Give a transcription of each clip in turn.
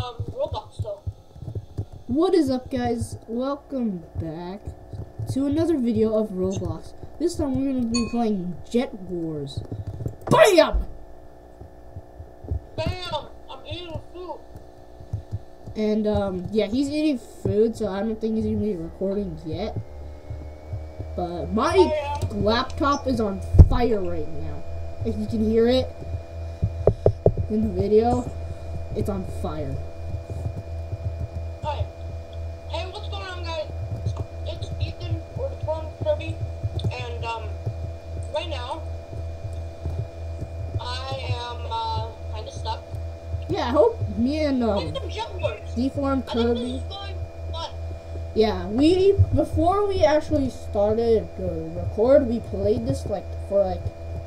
Roblox though. What is up, guys? Welcome back to another video of Roblox. This time we're going to be playing Jet Wars. BAM! Bam! I'm eating food. And yeah, he's eating food, so I don't think he's going to be recording yet. But my laptop is on fire right now. If you can hear it in the video, it's on fire. Hi. Hey, what's going on, guys? It's Ethan, or the Torn Kirby, and right now I am kind of stuck. Yeah, I hope me and Play some Jet Wars. Deformed I think this Kirby. is going fun. Yeah, before we actually started to record, we played this for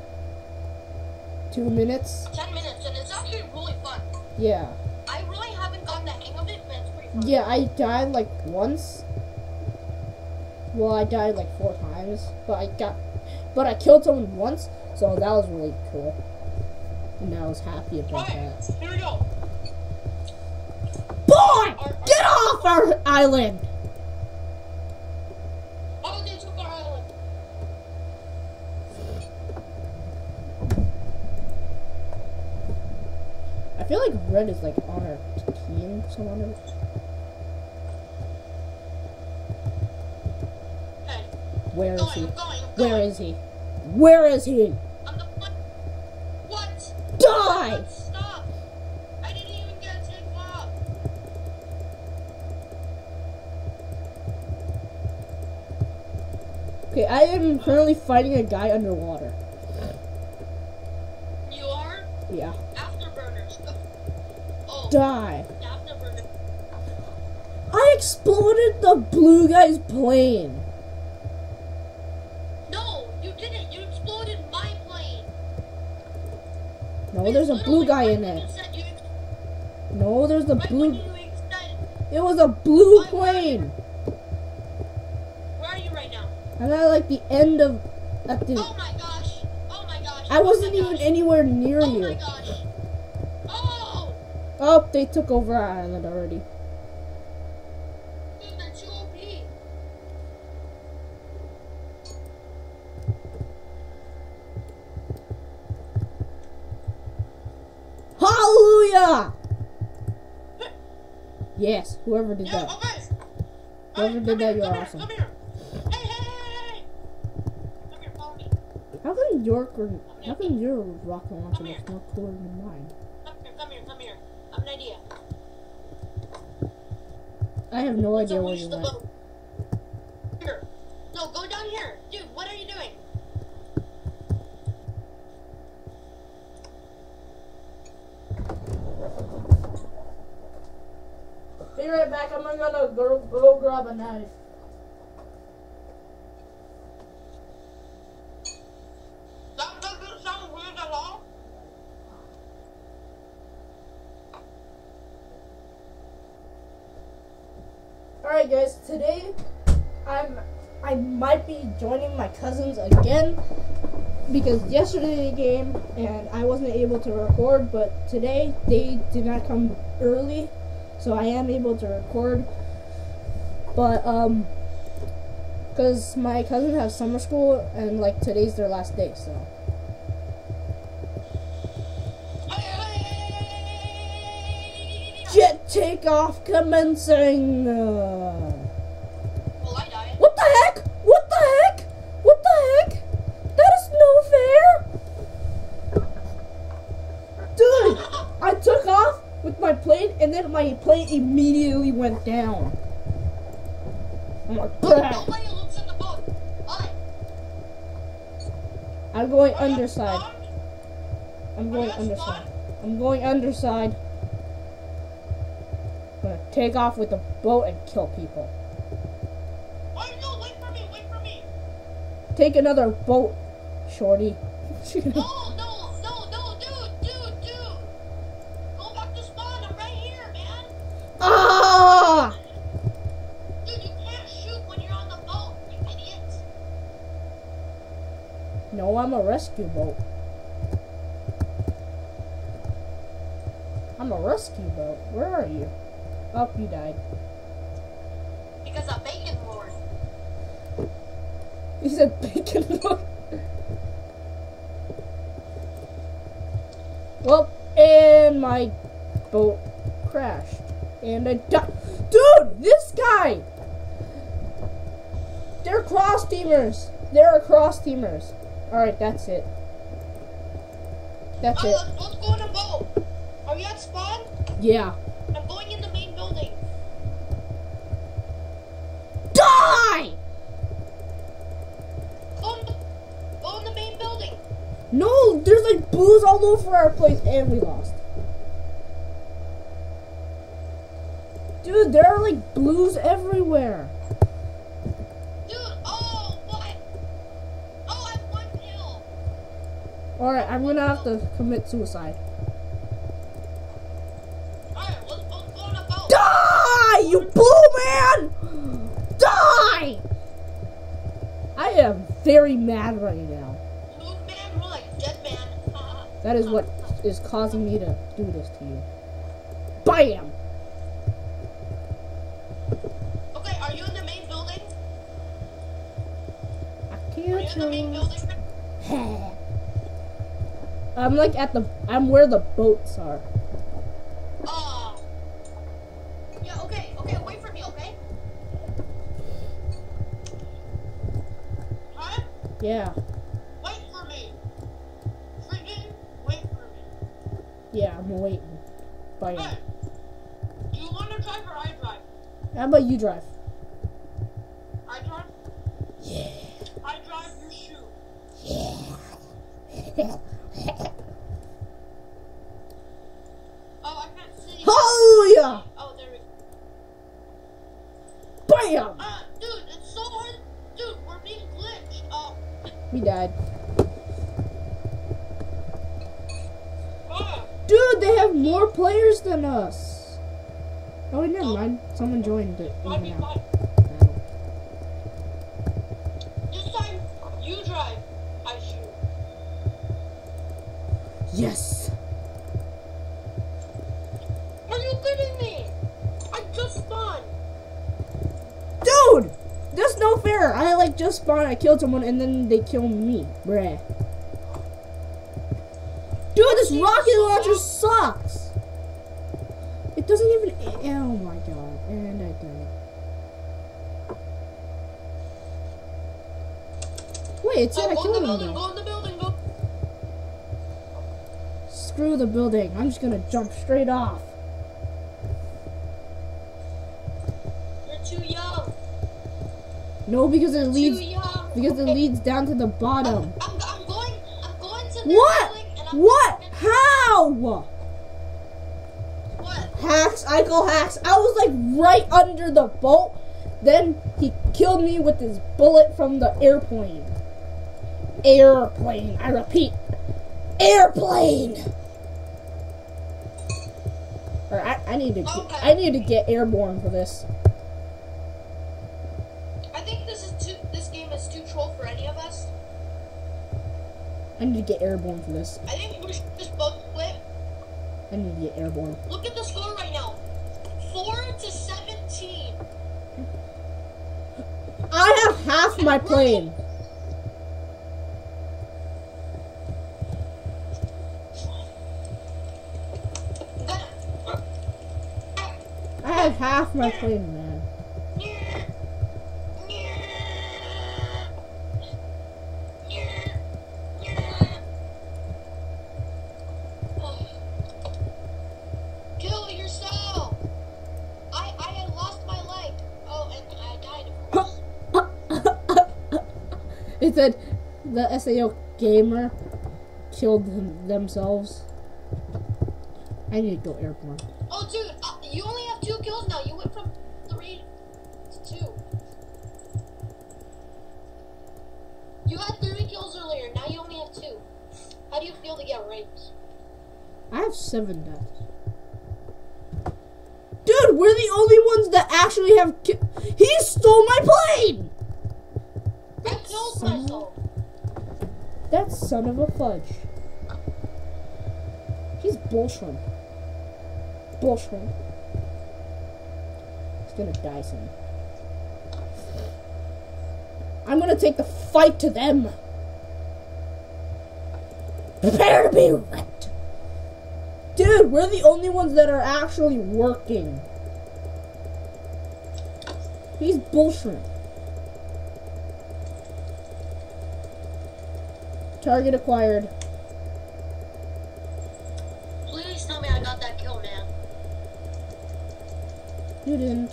2 minutes. 10 minutes, and it's actually really fun. Yeah. I really haven't gotten the hang of it, but it's pretty fun. Yeah, I died once. Well, I died 4 times, but I killed someone once, so that was really cool. And I was happy about Alright, that. here we go. Boy! Get off our island! Oh, they took our island. I feel like Red is on our team, someone. Okay. Where is he? I'm going. Where is he? Where is he? I'm the one. What? Die! Stop! I didn't even get to take off. Okay, I am currently fighting a guy underwater. You are? Yeah. Afterburners. Oh. Die. Afterburners. I exploded the blue guy's plane. No, you didn't. You exploded my plane. No, there's a blue guy in it. No, there's the blue. It was a blue plane. Where are you right now? I'm at the end of. Oh my gosh. Oh my gosh. I wasn't even anywhere near Oh my you. gosh. Oh! Oh, they took over our island already. Dude, they're too OP. Hallelujah! Yes, whoever did Yeah, that. okay. Whoever did that, you're awesome. Come here. Hey. Come here, follow me. How come your rocket launcher looks more cooler than mine? Come here. I have an idea. I have no idea where Unleash you the went. boat. Here. No, go down here. Dude, what are you doing? Be right back. I'm gonna go grab a knife. That doesn't sound weird at all. Alright guys, today I might be joining my cousins again because yesterday they came and I wasn't able to record, but today they did not come early, so I am able to record. But because my cousins have summer school and today's their last day, so jet takeoff commencing. Well, I died. What the heck? What the heck? What the heck? That is no fair! Dude, I took off with my plane and then my plane immediately went down. I'm like, "Bah." Nobody looks in the boat. Alright. I'm going underside. I'm going underside. I'm going underside. I'm gonna take off with the boat and kill people. Oh, no, wait for me. Take another boat, shorty. No, dude. Go back to spawn. I'm right here, man. Ah! Dude, you can't shoot when you're on the boat, you idiot. No, I'm a rescue boat. I'm I'm a rescue boat. Where are you? Oh, you died. Because of bacon lord. You said bacon lord. Well, and my boat crashed. And I died. Dude, this guy! They're cross-teamers. They're cross-teamers. Alright, that's it. That's it. Let's go in a boat. Are we at spawn? Yeah. I'm going in the main building. Die! Go in the main building. No, there's like blues all over our place, and we lost. Dude, there are like blues everywhere. Dude, oh, what? Oh, I have 1 kill. Alright, I'm gonna have to commit suicide. Alright, let's go in a boat. Die, you blue man! Die! I am very mad right now. Blue man, more like dead man. That is what is causing me to do this to you. BAM! Okay, are you in the main building? I Are you can't in the main building? I'm like I'm where the boats are. Yeah, okay, wait for me, okay? Huh? Yeah, Wait for me. Freaking wait for me. yeah, I'm waiting. BAM. Hey, do you want to drive or I drive? How about you drive? I drive? Yeah. I drive, you shoot. Yeah. Oh, I can't see. Hallelujah! Oh, there we go. BAM! Dude, it's so hard. Dude, we're being glitched. We died. Ah. Dude, they have more players than us. Oh, wait, never mind. Someone joined it. Might be Even fine. now. This time, you drive. I shoot. Yes. Are you kidding me? I just spawned. Dude! That's no fair. I like just spawned, I killed someone, and then they killed me. Bruh. Dude, this rocket launcher sucks. It doesn't even. Oh my god. And I died. Wait, it said I Go in killed the him building, though. go in the building, go. Screw the building. I'm just gonna jump straight off. You're too young. No, because it Too leads. young. Because it leads down to the bottom. I'm going to the What? building and I'm What? How? What? Hacks, I call hacks. I was like right under the boat. Then he killed me with his bullet from the airplane. Airplane. I repeat. Airplane. Alright, I need to get airborne for this. I think this game is too troll for any of us. I need to get airborne for this. I think we should just both quit. I need to get airborne. Look at the score right now. 4-17. I have half my plane. I have half my plane, man. Kill yourself. I had lost my leg. Oh, and I died, of course. It said the SAO gamer killed themselves. I need to go airborne. Oh, dude, you only have 2 kills now. You went from 3 to 2. You had 3 kills earlier. Now you only have 2. How do you feel to get raped? I have 7 deaths. Dude, we're the only ones that actually have He stole my plane! I killed myself. That son of a fudge. He's bullshit. bullshit. He's gonna die soon. I'm gonna take the fight to them. Prepare to be wrecked. Dude, we're the only ones that are actually working. He's bullshit. Target acquired. Please tell me I got that kill, man. You didn't.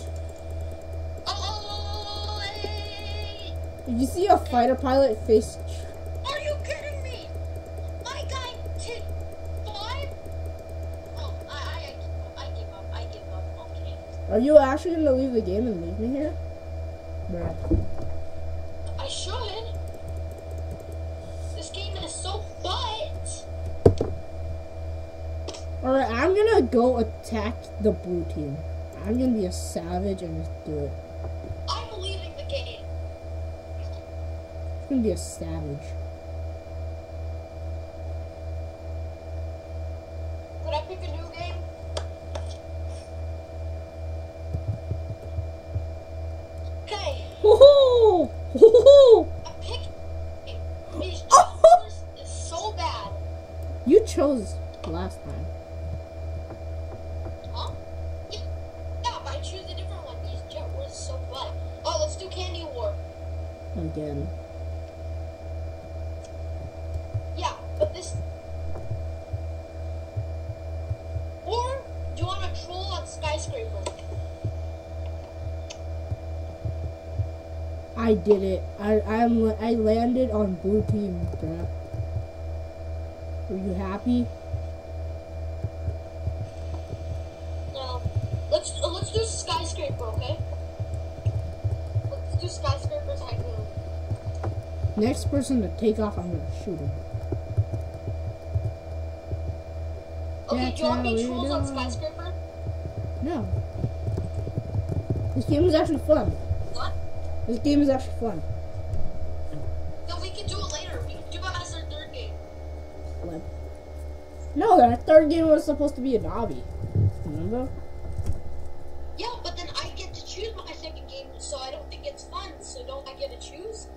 Oh, hey. Did you see a fighter pilot face? Are you kidding me? My guy hit 5? Oh, I give up. I give up. Okay. Are you actually gonna leave the game and leave me here? Bruh. I should. This game is so butt. Alright, I'm gonna go attack the blue team. I'm gonna be a savage and just do it. I'm leaving the game. I'm gonna be a savage. Could I pick a new game? Okay. Woohoo! Woohoo! I'm picking. These jumpers is so bad. You chose last time. Huh? Yeah, but I choose a different one. These jumpers is so butt. Oh, let's do Candy War. Again. Yeah, but this. Or do you want to troll on Skyscraper? I did it. I landed on blue team, bruh. Were you happy? No. Let's do Skyscraper, okay? Let's do Skyscraper Tycoon. Next person to take off, I'm gonna shoot him. Okay, do you want me That's trolls how on we do it. Skyscraper? No. This game is actually fun. What? This game is actually fun. No, we can do it later. We can do it as our third game. What? No, that third game was supposed to be an obby. Remember? Yeah, but then I get to choose my second game, so I don't think it's fun. So don't I get to choose?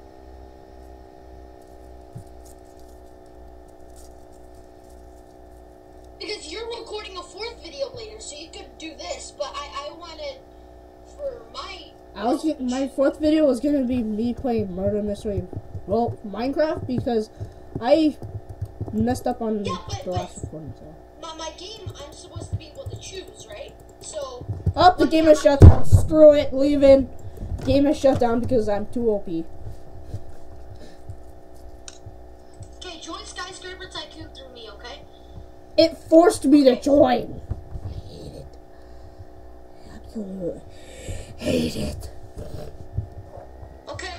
Because you're recording a fourth video later, so you could do this. But I wanted for My fourth video was gonna be me playing Murder Mystery, well, Minecraft, because I messed up on Yeah, the last one. So. my game, I'm supposed to be able to choose, right? So. Oh, the game is shut down. Screw it, leaving. Game is shut down because I'm too OP. Okay, join Skyscraper Tycoon through me, okay? It forced me to join. I hate it. Absolutely hate it. Okay.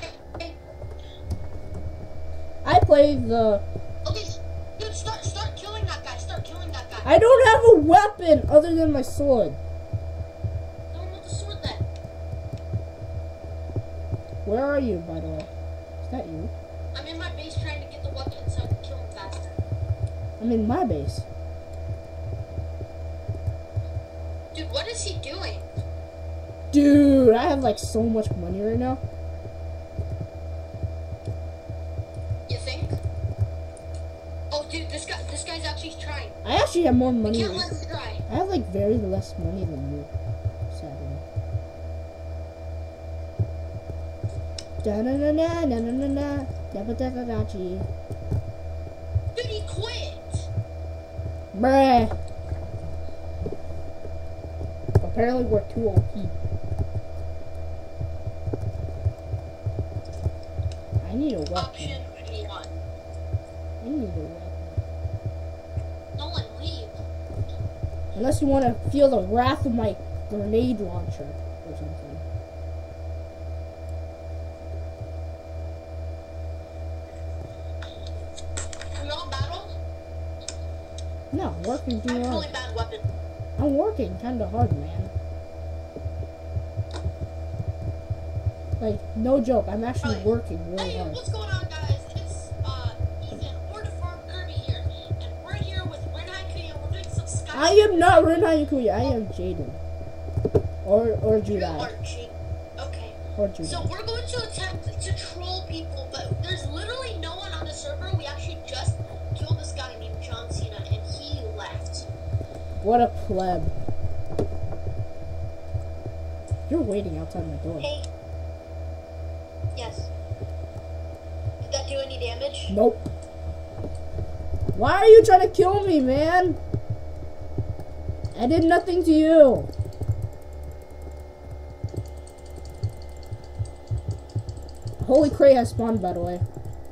I played the. Okay, dude, start killing that guy. Start killing that guy. I don't have a weapon other than my sword. Don't want the sword then. Where are you, by the way? Is that you? I'm in my base trying to get the weapon so I can kill him faster. I'm in my base. Dude, what is he doing? Dude, I have like so much money right now. You think? Oh, dude, this guy's actually trying. I actually have more We money. can't let him try. I have like very less money than you. Sadly. Da na na na na na na na da ba da da da gee. Dude, he quit. Bruh. Apparently we're too OP. I need a weapon. Option 1. I need a weapon. Nolan, leave. Unless you want to feel the wrath of my grenade launcher or something. We all battle? No, working I too have a hard. really bad weapon. I'm working kinda hard, man. Like, no joke, I'm actually Right. working really Hey, hard. what's going on, guys? It's Ethan or the Farm Kirby here, and we're here with Red Haiku, and we're doing some Skyscraper. I am not Ren Hayukuya. I am Jaden. Or You Judai. are cheap. Okay. Or Judai. So we're going to attempt to troll people, but there's literally no one on the server. We actually just killed this guy named John Cena, and he left. What a pleb. You're waiting outside my door. Hey. Yes. Did that do any damage? Nope. Why are you trying to kill me, man? I did nothing to you. Holy Cray has spawned, by the way.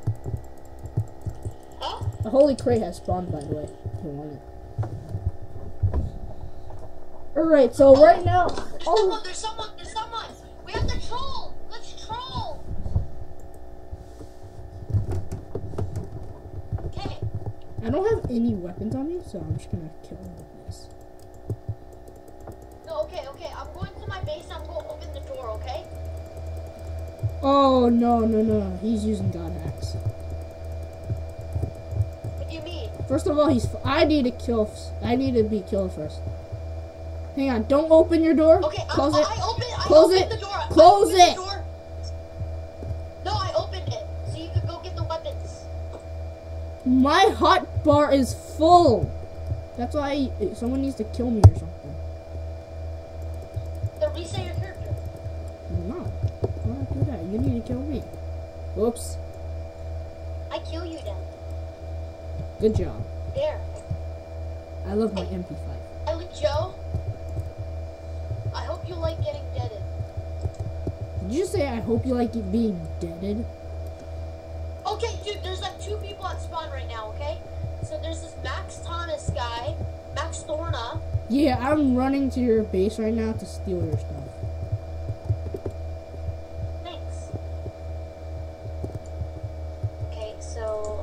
Huh? A Holy Cray has spawned, by the way. If you want it. Alright, so right now... There's someone! We have to troll! Let's troll! Okay. I don't have any weapons on me, so I'm just gonna kill him with this. No, okay. I'm going to my base. I'm going to open the door, okay? Oh, no. He's using God hacks. What do you mean? First of all, I need to be killed first. Hang on, don't open your door. Okay, Close it. I Close opened it. the door. Close I opened it. the door. No, I opened it. So you could go get the weapons. My hot bar is full. That's why someone needs to kill me or something. Then reset your character. I'm not. Why would I do that? You need to kill me. Whoops. I kill you then. Good job. There. I love my MP5. I like Joe. I hope you like getting deaded. Did you say I hope you like it being deaded? Okay, dude, there's like 2 people at spawn right now, okay? So there's this Max Thomas guy, Max Thorna. Yeah, I'm running to your base right now to steal your stuff. Thanks. Okay, so,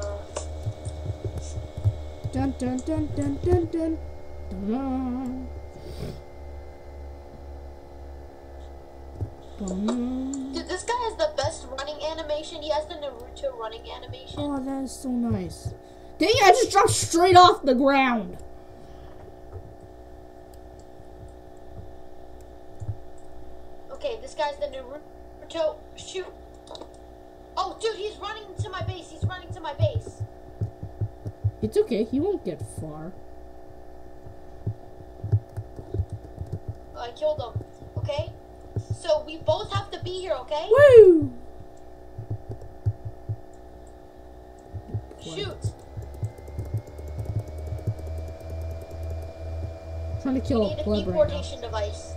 Dun dun dun dun dun dun. Dun. Dun. dude, this guy has the best running animation. He has the Naruto running animation. Oh, that is so nice. Dang it, I just dropped straight off the ground. Okay, this guy's the Naruto. Shoot. Oh, dude, he's running to my base. It's okay, he won't get far. I killed him. Okay? So we both have to be here, okay? Woo! Shoot. Trying to kill We need a a pleb right now. deportation device.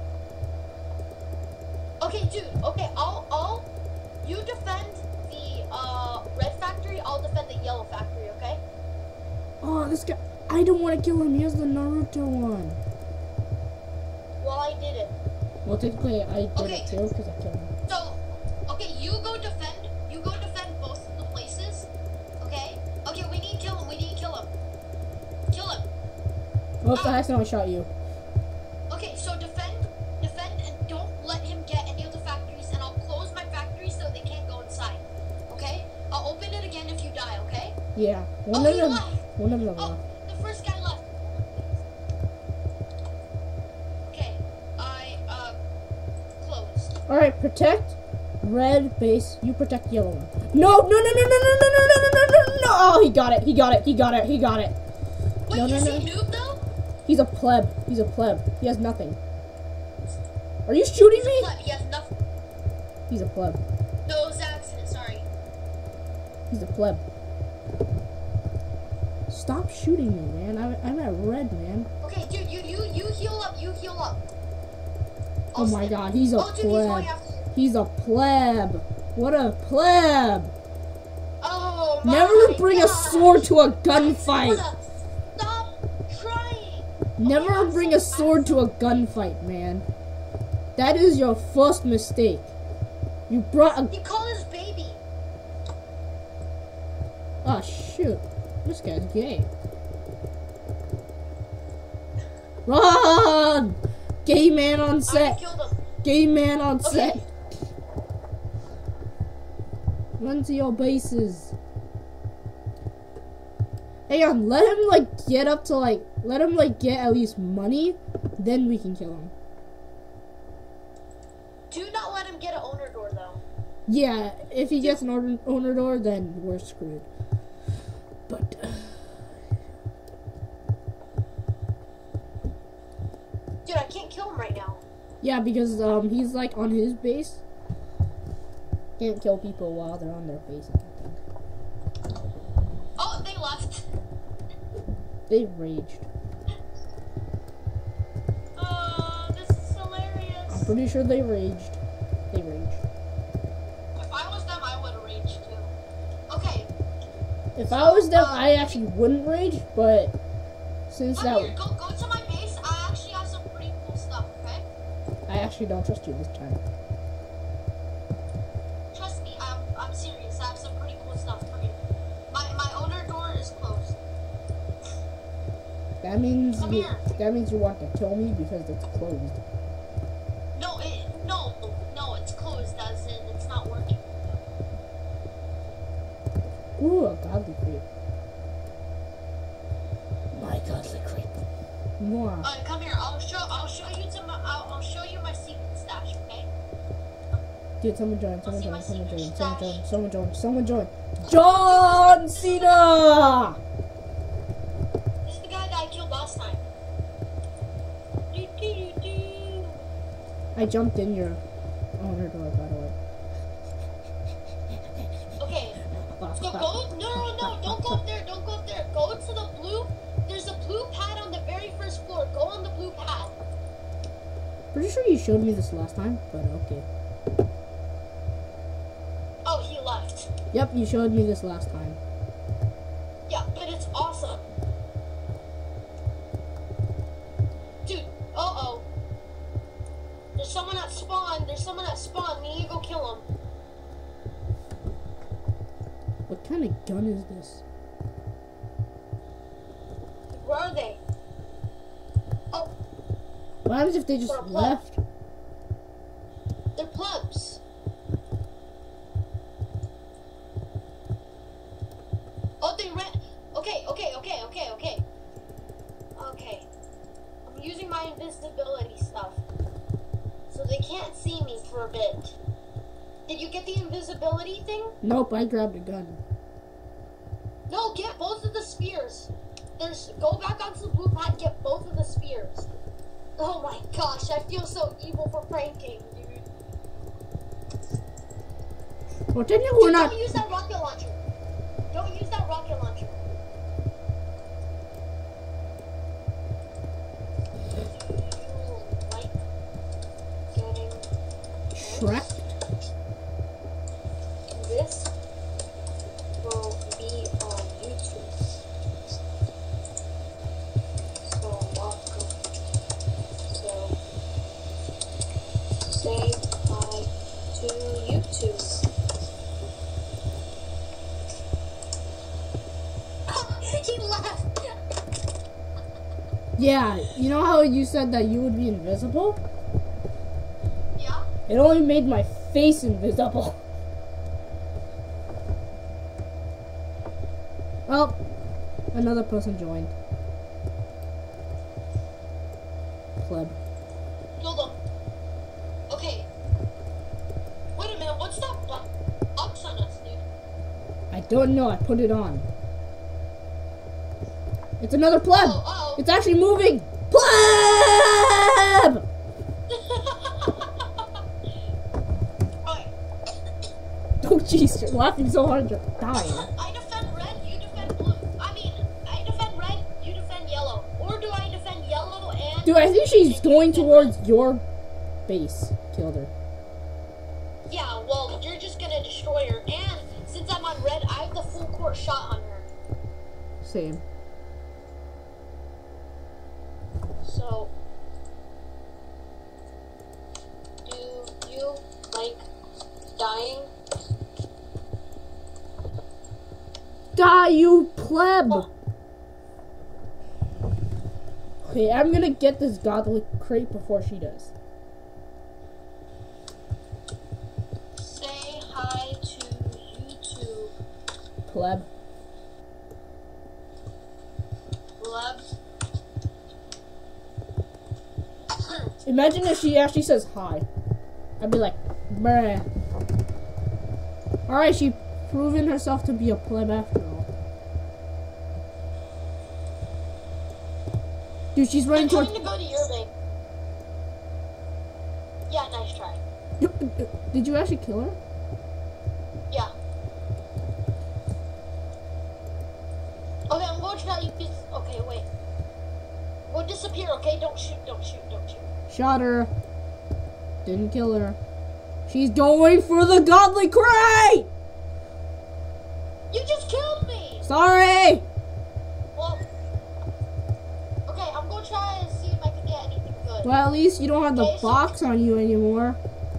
Okay, dude. Okay, I'll you defend the red factory. I'll defend the yellow factory. Okay? Oh, this guy. I don't want to kill him. He has the Naruto one. Well, I did it. Well, technically, I did Okay. it too because I killed him. So, okay, you go defend both of the places. Okay? Okay, we need to kill him. Kill him. Oops, I accidentally shot you. Okay, so defend, and don't let him get any of the factories, and I'll close my factory so they can't go inside. Okay? I'll open it again if you die, okay? Yeah, one Oh, of he them. left. One of them. Oh, left. the first guy left. Okay, I, closed. All right, protect red base. You protect yellow one. No! Oh, he got it. He got it. Wait, No, is no, he no. noob though? He's a pleb. He has nothing. Are you shooting me? He has nothing. He's a pleb. No, it was an accident, sorry. He's a pleb. Stop shooting me, man. I'm at red, man. Okay, dude, you heal up, Oh my god, he's a Oh, dude, he's pleb. going after you. He's a pleb. What a pleb. Oh my Never bring a God. sword to a gunfight. Stop trying. Never bring a sword to a gunfight, man. That is your first mistake. You brought a... He called his baby. Oh, shoot. This guy's gay. Run! Gay man on I set. killed him. Gay man on set. Okay. Run to your bases. Hang on, let him like get up to like, let him like get at least money, then we can kill him. Do not let him get an owner door though. Yeah, if he gets an owner door, then we're screwed. But dude, I can't kill him right now. yeah, because he's like on his base. Can't kill people while they're on their base. Oh, they left. They raged. Oh, this is hilarious. I'm pretty sure they raged. They raged. If I was them, I would have raged too. Okay. If I was them, I actually wouldn't rage, but since Come that, here, go to my base. I actually have some pretty cool stuff, okay? I actually don't trust you this time. Trust me, I'm serious. I have some pretty cool stuff for you. My owner door is closed. That means Come here. that means you want to kill me because it's closed. No, it's closed as in it's not working. Ooh, a godly creep. My godly creep. More. Alright, come here. I'll show you my secret stash, okay? Dude, someone join, someone see join, my someone join, secret someone join, stash. someone join, someone join. John Cena! This is the guy that I killed last time. I jumped in your owner door, by the way. Okay. So no, don't go up there, don't go up there. Go to the blue. There's a blue pad on the very first floor. Go on the blue pad. Pretty sure you showed me this last time, but okay. Oh, he left. Yep, you showed me this last time. Yeah, but it's awesome. Dude, uh-oh. There's someone at spawn. We need to go kill him. What kind of gun is this? Where are they? Oh, What happens if they just They're a pleb. left? they're plebs. Oh, they ran. Okay. Okay. I'm using my invisibility stuff. So they can't see me for a bit. Did you get the invisibility thing? Nope, I grabbed a gun. No, get both of the spears. Go back onto the blue pad, get both of the spears. Oh my gosh, I feel so evil for pranking, dude. Well, technically we're Dude, not. Don't use that rocket launcher. Don't use that rocket launcher. Do you like getting Shrek? this? Will be on YouTube. So welcome. So say hi to YouTube. He left. Yeah, you know how you said that you would be invisible? Yeah. It only made my face invisible. Well, another person joined. Pleb. Killed him. Okay. Wait a minute. What's that box on us, dude? I don't know, I put it on. It's another pleb! Oh. It's actually moving! Pleb! Alright. Oh jeez, you're laughing so hard you're dying. I defend red, you defend blue. I defend red, you defend yellow. Or do I defend yellow and... Dude, I think she's going towards your base. Killed her. Yeah, well, you're just gonna destroy her. And since I'm on red, I have the full court shot on her. Same. So... Do you like dying? Die, you pleb! Oh. Okay, I'm gonna get this godly crate before she does. Say hi to YouTube. Pleb. Imagine if she actually says hi. I'd be like, bruh. Alright, she proven herself to be a pleb after all. Dude, she's running I'm towards... trying to go to your bank. Yeah, nice try. Did you actually kill her? Yeah. Okay, I'm going to try to use... Okay, wait. We'll disappear, okay? Don't shoot, don't shoot, don't shoot. Shot her. Didn't kill her. She's going for the godly crate! You just killed me! Sorry! Well... Okay, I'm going to try and see if I can get anything good. Well, at least you don't have the Okay, so- box on you anymore.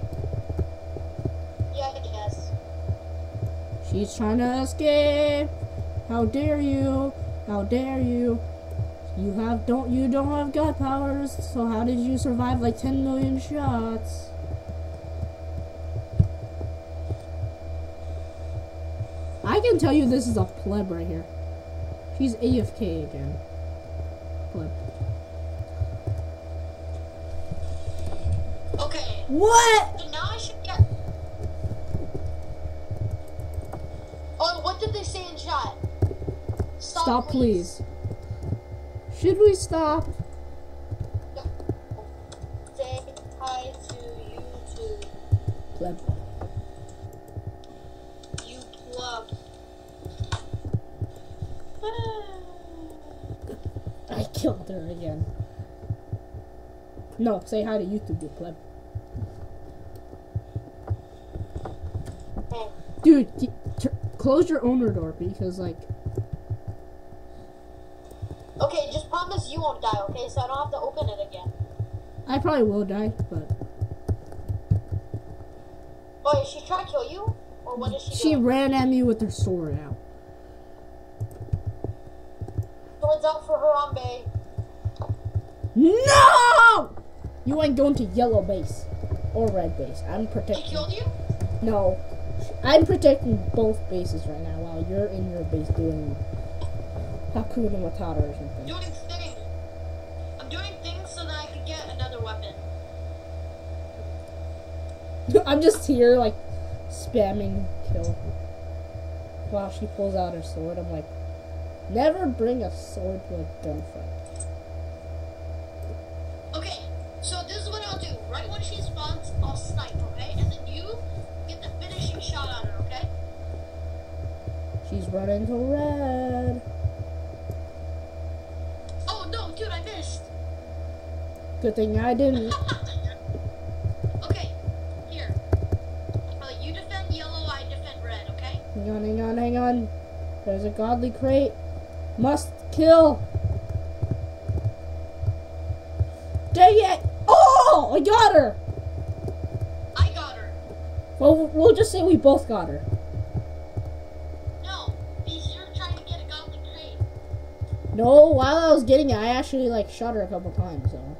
Yeah, I guess. She's trying to escape. How dare you? How dare you? You don't have god powers, so how did you survive like 10 million shots? I can tell you this is a pleb right here. She's AFK again. Pleb. Okay. What? So now I should get... Oh, what did they say in chat? Stop, please. Should we stop? Say hi to YouTube. Pleb. You plug. I killed her again. No, say hi to YouTube, you pleb. Hey. Dude, close your owner door because, like... Okay, just promise you won't die, okay? So I don't have to open it again. I probably will die, but... Oh, is she trying to kill you? Or what is she She doing? ran at me with her sword out. Swords out for Harambe. No! You ain't going to yellow base. Or red base. I'm She protecting... killed you? No. I'm protecting both bases right now while you're in your base doing... Hakuna Matata or something. Doing things. I'm doing things so that I can get another weapon. I'm just here, like, spamming kill. While she pulls out her sword, I'm like, never bring a sword to a gunfight. Okay, so this is what I'll do. Right when she spawns, I'll snipe, okay? And then you get the finishing shot on her, okay? She's running to red. Oh no, dude, I missed. Good thing I didn't. Okay, here. You defend yellow, I defend red, okay? Hang on, hang on, hang on. There's a godly crate. Must kill. Dang it! Oh, I got her. I got her. Well, we'll just say we both got her. No, because you're trying to get a godly crate. No, while I was getting it, I actually like shot her a couple times. So.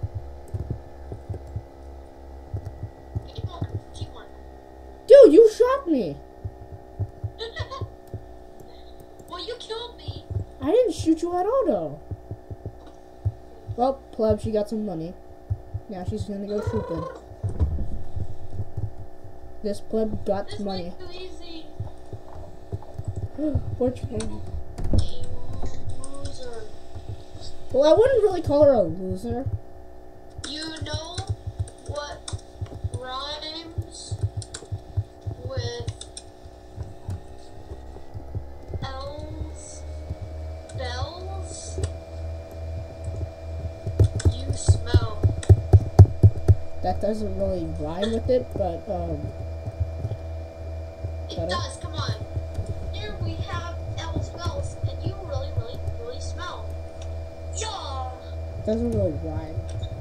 Teamwork. Dude, you shot me. Well, you killed me. I didn't shoot you at all, though. Well, pleb, she got some money. Now she's gonna go shoot them. This pleb got This money. might be easy. Which one? Loser. Well, I wouldn't really call her a loser. You know what rhymes with elves, bells? You smell. That doesn't really rhyme with it, but It Better? does, come on. Here we have elves, bells, and you really, really, really smell. Yeah! doesn't really rhyme.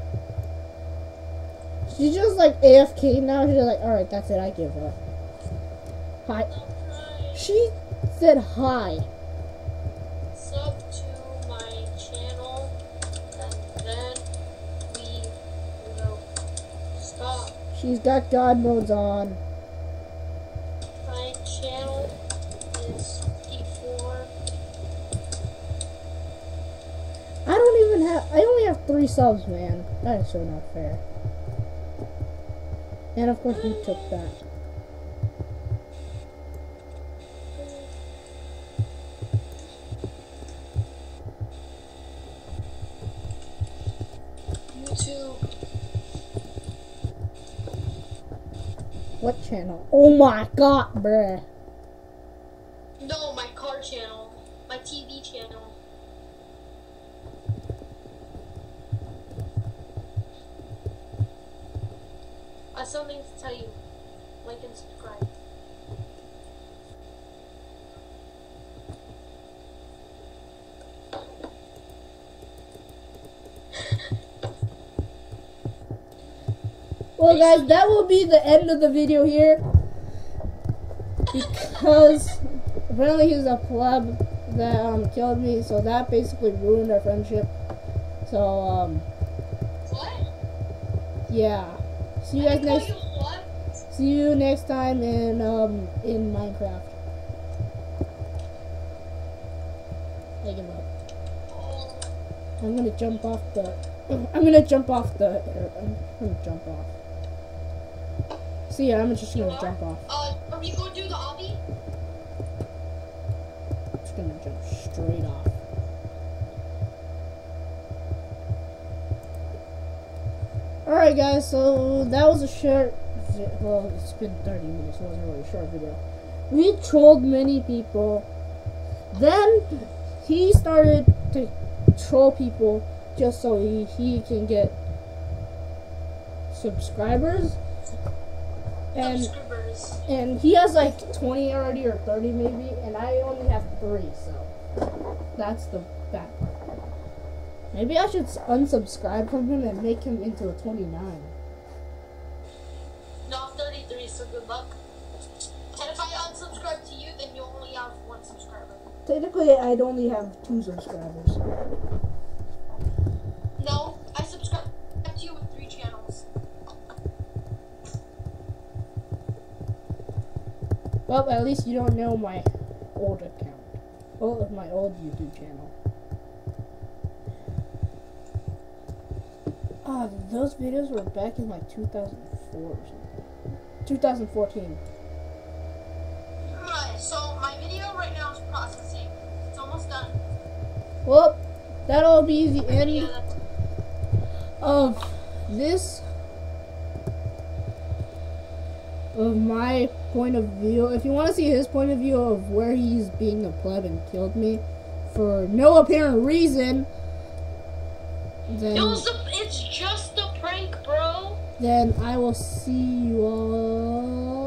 She's just like AFK now. She's like, alright, that's it. I give up. Hi. Subscribe, She said hi. sub to my channel, and then we will stop. She's got God modes on. My channel is 54. I don't even only have 3 subs, man. That is so not fair. And of course, you took that. YouTube. What channel? Oh my god, bruh. No, my car channel. My TV channel. I have something to tell you. Like and subscribe. Well, guys, that will be the end of the video here. Because apparently he's a pleb that killed me, so that basically ruined our friendship. So, What? yeah. See you guys next. See you next time in Minecraft. I give up. I'm gonna jump off the. I'm gonna jump off. See ya. I'm just gonna jump off. Are we going to do the obby? I'm just gonna jump straight off. Alright, guys. So that was a short. Well, it's been 30 minutes. So it wasn't really a short video. We trolled many people. Then he started to troll people just so he can get subscribers. And he has like 20 already or 30 maybe, and I only have 3, so that's the bad part. Maybe I should unsubscribe from him and make him into a 29. No, 33, so good luck. And if I unsubscribe to you, then you only have 1 subscriber. Technically, I'd only have 2 subscribers. No, I subscribe to you with 3 channels. Well, at least you don't know my old account. Well, my old YouTube channel. Ah, those videos were back in like 2004 or something. 2014. Alright, so my video right now is processing. It's almost done. Well, that'll be the end of this. Of my point of view. If you want to see his point of view of where he's being a pleb and killed me for no apparent reason, then it's just a prank, bro. Then I will see you all